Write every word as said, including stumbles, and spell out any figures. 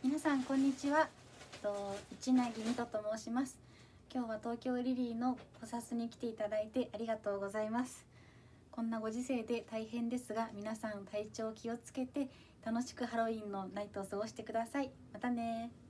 皆さんこんにちは。と一なぎみとと申します。今日は東京リリーのコサスに来ていただいてありがとうございます。こんなご時世で大変ですが、皆さん体調気をつけて楽しくハロウィンのナイトを過ごしてください。またね。